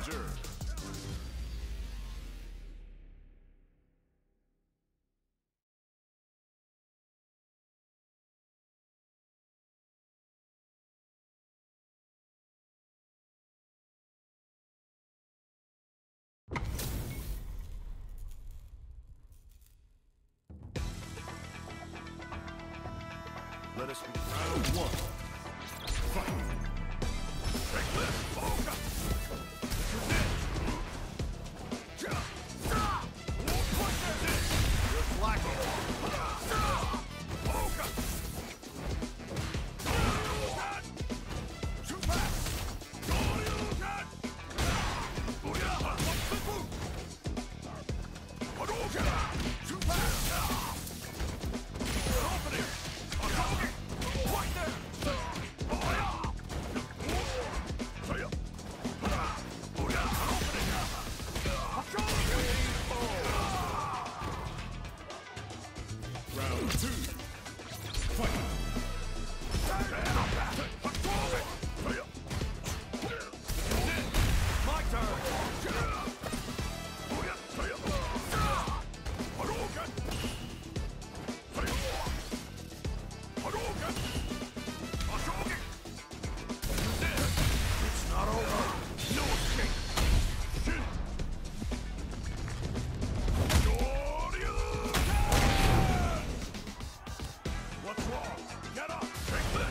Challenger. Let us be round one. Fight! Take this! Boga! This is it! What is it? You're blacking! Boga! Shoot back! Hadouken! Shoot back! Opening! Right there! Round two. Fight! My turn! It's not over. No escape. Shin. What's wrong? Get up. Take this.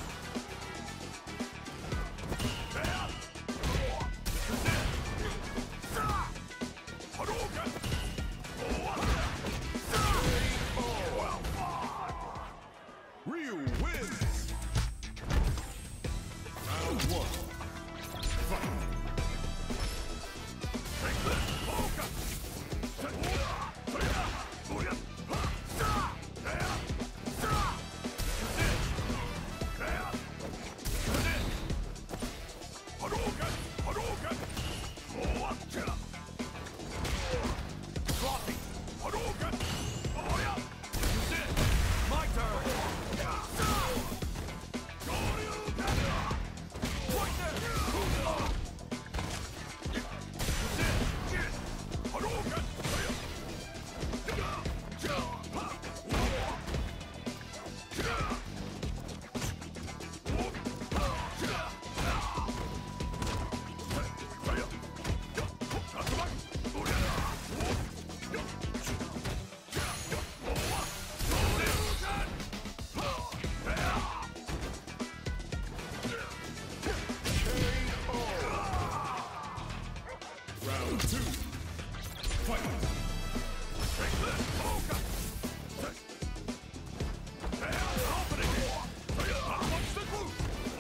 Down. This is it. Hadouken. Well fought. Ryu wins. Round one. Fight! Take this! Boga! My turn! Round two. Fight! Take this! Boga! Opening! What's the move?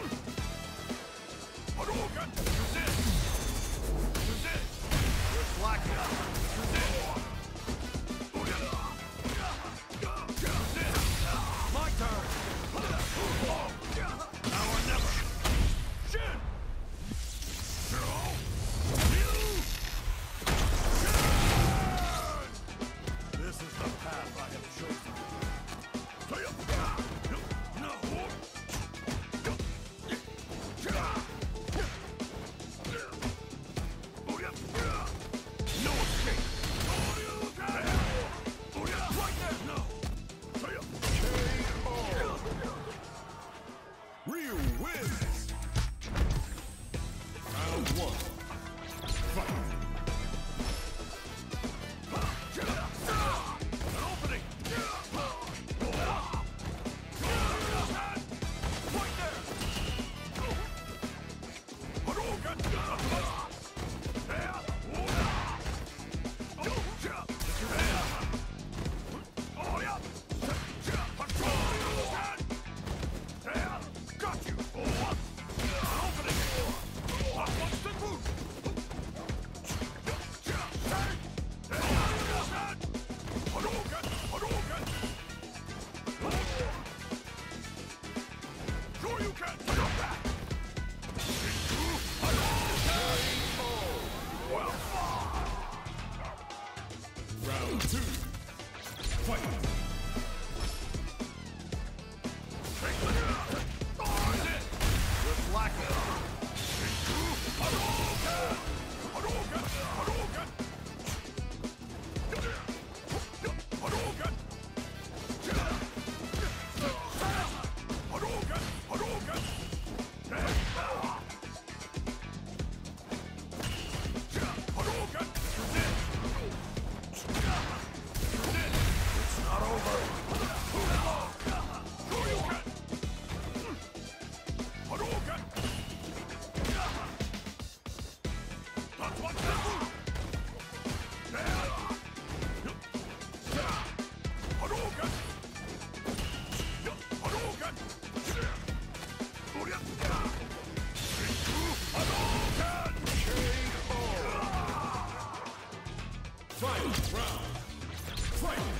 Hadouken! Use it! Use it! You're slacking up! Use it! Use it! My turn! Now or never! Shin! This is the path I have chosen. Round. Fight!